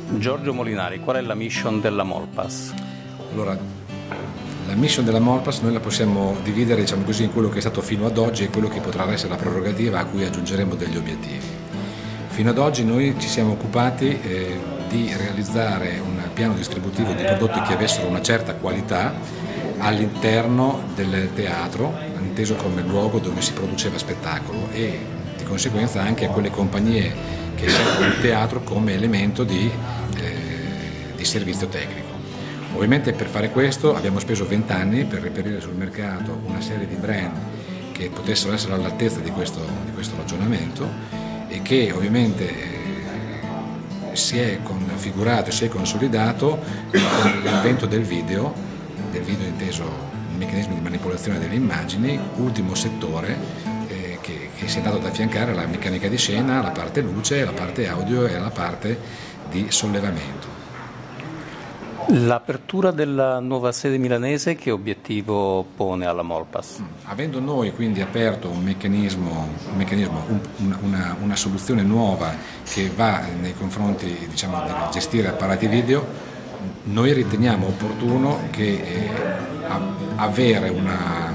Giorgio Molinari, qual è la mission della Molpass? Allora, la mission della Molpass noi la possiamo dividere, diciamo così, in quello che è stato fino ad oggi e quello che potrà essere la prerogativa a cui aggiungeremo degli obiettivi. Fino ad oggi noi ci siamo occupati di realizzare un piano distributivo di prodotti che avessero una certa qualità all'interno del teatro, inteso come luogo dove si produceva spettacolo, e di conseguenza anche a quelle compagnie che servono il teatro come elemento di servizio tecnico. Ovviamente per fare questo abbiamo speso 20 anni per reperire sul mercato una serie di brand che potessero essere all'altezza di questo ragionamento e che ovviamente si è configurato e si è consolidato con l'avvento del video inteso il meccanismo di manipolazione delle immagini, ultimo settore che si è andato ad affiancare alla meccanica di scena, alla parte luce, alla parte audio e alla parte di sollevamento. L'apertura della nuova sede milanese che obiettivo pone alla Molpass? Avendo noi quindi aperto un meccanismo, una soluzione nuova che va nei confronti, diciamo, del gestire apparati video, noi riteniamo opportuno che avere una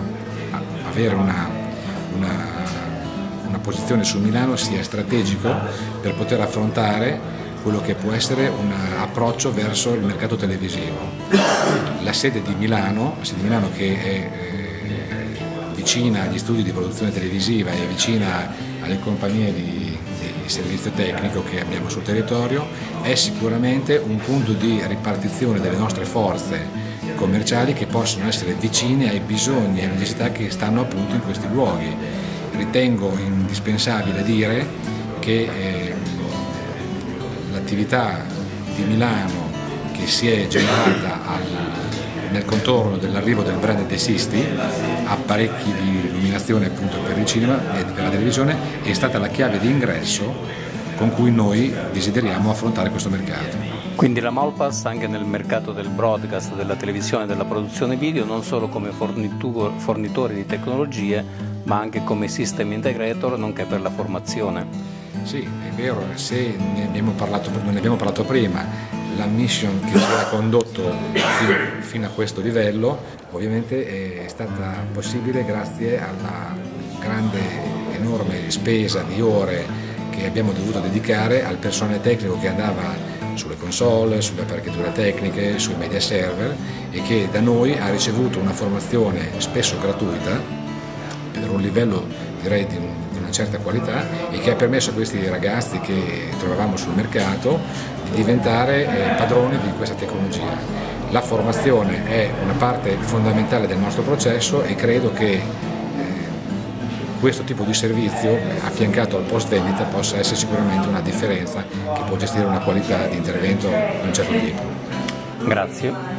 posizione su Milano sia strategico per poter affrontare quello che può essere un approccio verso il mercato televisivo. La sede di Milano che è vicina agli studi di produzione televisiva e vicina alle compagnie di servizio tecnico che abbiamo sul territorio, è sicuramente un punto di ripartizione delle nostre forze commerciali che possono essere vicine ai bisogni e alle necessità che stanno appunto in questi luoghi. Ritengo indispensabile dire che l'attività di Milano che si è generata nel contorno dell'arrivo del brand De Sisti, apparecchi di illuminazione appunto per il cinema e per la televisione, è stata la chiave di ingresso con cui noi desideriamo affrontare questo mercato. Quindi la Molpass anche nel mercato del broadcast, della televisione e della produzione video, non solo come fornitore di tecnologie, ma anche come system integrator, nonché per la formazione. Sì, è vero, se non ne abbiamo parlato prima, la mission che ci ha condotto fino a questo livello ovviamente è stata possibile grazie alla grande, enorme spesa di ore che abbiamo dovuto dedicare al personale tecnico che andava sulle console, sulle apparecchiature tecniche, sui media server e che da noi ha ricevuto una formazione spesso gratuita per un livello direi di una certa qualità e che ha permesso a questi ragazzi che trovavamo sul mercato di diventare padroni di questa tecnologia. La formazione è una parte fondamentale del nostro processo e credo che questo tipo di servizio affiancato al post vendita possa essere sicuramente una differenza che può gestire una qualità di intervento di un certo tipo. Grazie.